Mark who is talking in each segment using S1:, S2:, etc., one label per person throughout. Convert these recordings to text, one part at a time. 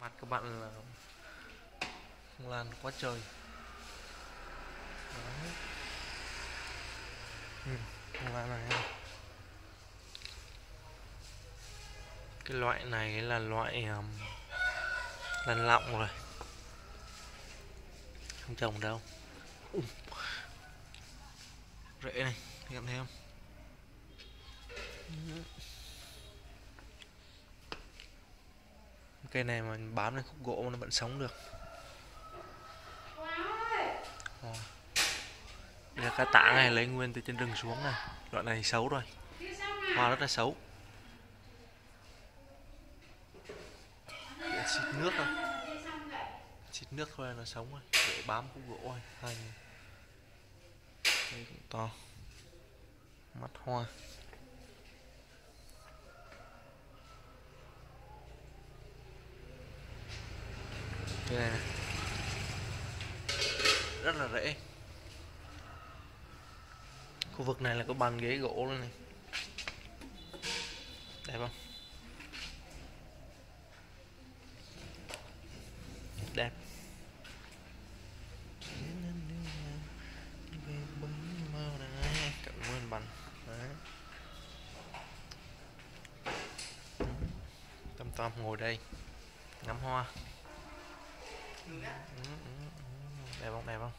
S1: mặt các bạn là phong lan quá trời. Đấy. Phong lan này, cái loại này là loại lan lọng rồi, không trồng đâu. Rễ này các bạn thấy không? Cây này mà bám lên khúc gỗ mà nó vẫn sống được. Đây là cá tả này, lấy nguyên từ trên rừng xuống này. Loại này xấu rồi, hoa rất là xấu. Để xịt nước thôi, xịt nước thôi là nó sống rồi, để bám khúc gỗ rồi. Đây cũng to, mắt hoa. Đây này, rất là rễ. Khu vực này là có bàn ghế gỗ luôn này, đẹp không? Đẹp. Cảm ơn bạn. Đấy. Tâm Tâm ngồi đây ngắm hoa. Đẹp không, đẹp không?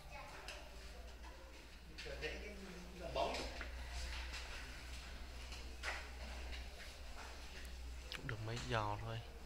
S1: Cũng được mấy giò thôi.